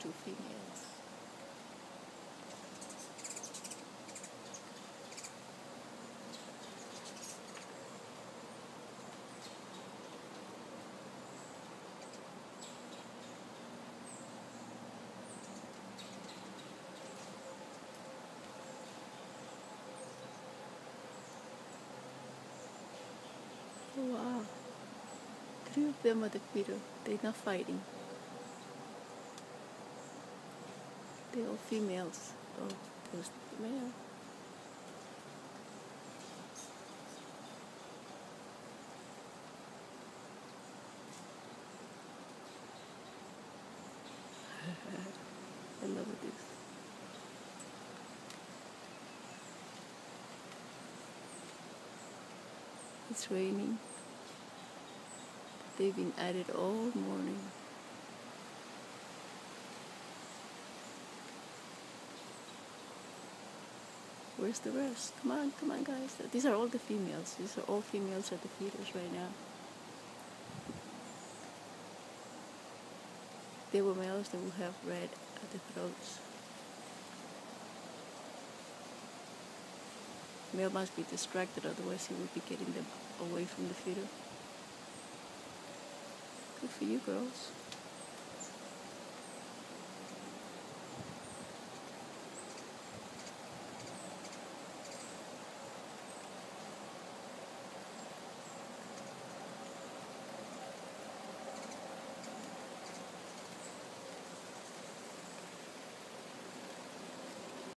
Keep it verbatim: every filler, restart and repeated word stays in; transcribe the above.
two females. Wow, three of them are the feeder. They're not fighting. They're all females. Oh, there's the male. I love this. It's raining. They've been at it all morning. Where's the rest? Come on, come on, guys. These are all the females. These are all females at the feeders right now. They were males, they will have red at the throats. Male must be distracted, otherwise he would be getting them away from the feeder. Good for you, girls.